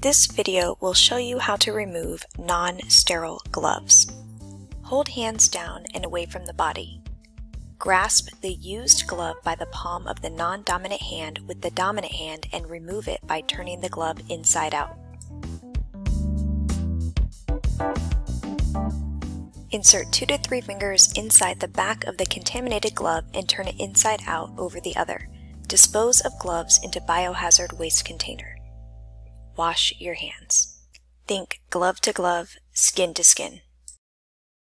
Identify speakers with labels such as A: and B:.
A: This video will show you how to remove non-sterile gloves. Hold hands down and away from the body. Grasp the used glove by the palm of the non-dominant hand with the dominant hand and remove it by turning the glove inside out. Insert 2 to 3 fingers inside the back of the contaminated glove and turn it inside out over the other. Dispose of gloves into biohazard waste container. Wash your hands. Think glove to glove, skin to skin.